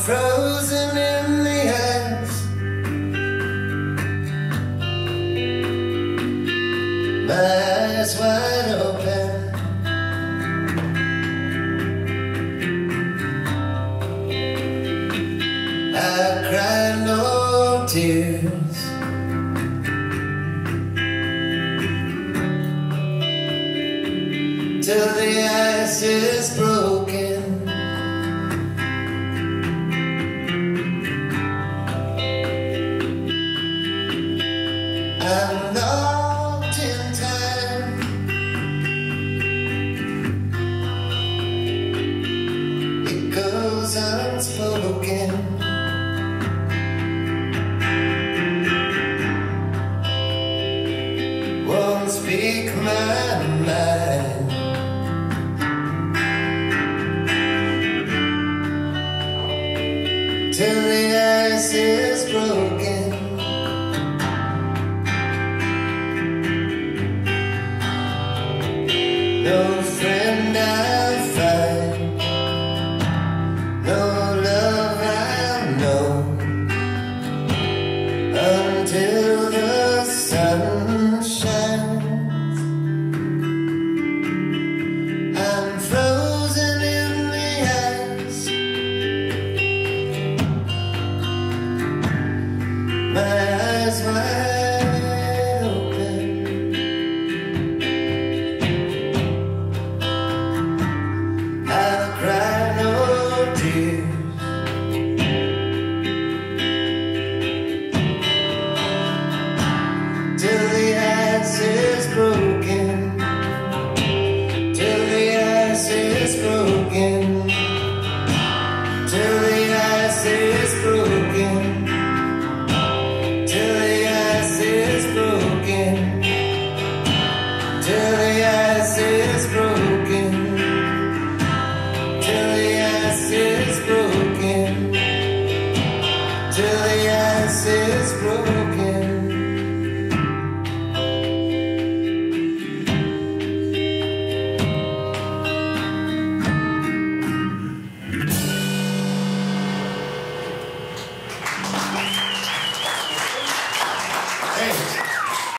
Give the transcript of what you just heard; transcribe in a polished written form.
frozen in the ice. My eyes wide open. I cried no tears. Till the ice is broken. I'm locked in time. It goes unspoken. Won't speak my mind. Till the ice is broken. No friend I'll find, no love I'll know, until the sun shines. I'm frozen in the ice. My eyes wide open. I'll cry no tears. Till the ice is broken. Till the ice is broken. Till the ice is broken. Till the ice is broken. Till the ice is broken. Till the ice is broken. Till the ice is broken.